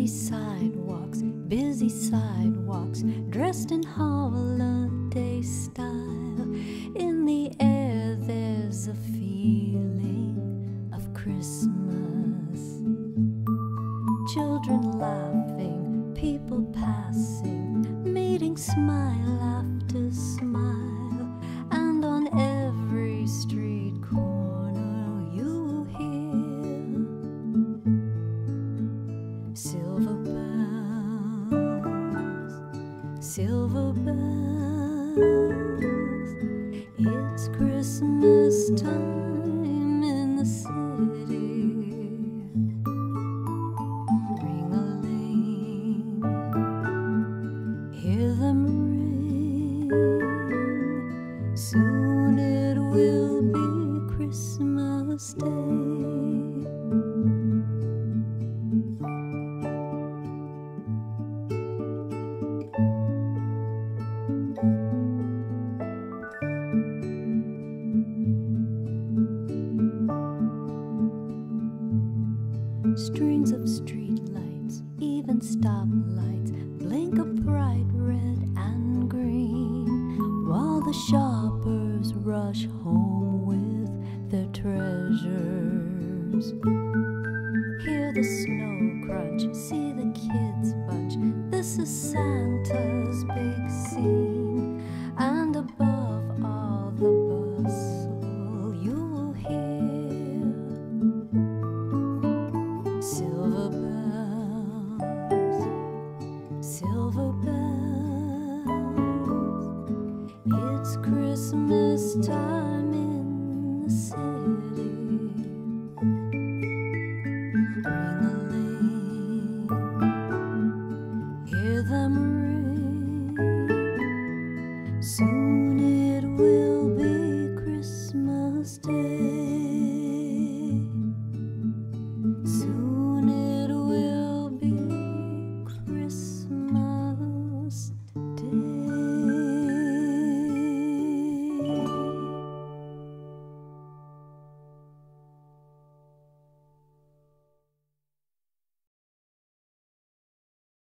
busy sidewalks, dressed in holiday style. In the air there's a feeling of Christmas. Children laughing, people passing, meeting smile after smile. And on every street corner you hear silver bells. It's Christmas time in the city. Ring-a-ling, hear them ring. Soon it will be Christmas Day. Strings of street lights, even stoplights, blink a bright red and green, while the shoppers rush home with their treasures. Hear the snow crunch, see the kids bunch. This is Santa's big scene, and above all the bustle you will hear silver bells. It's Christmas time in the city. Ring-a-ling, hear them ring. Soon it will be Christmas Day.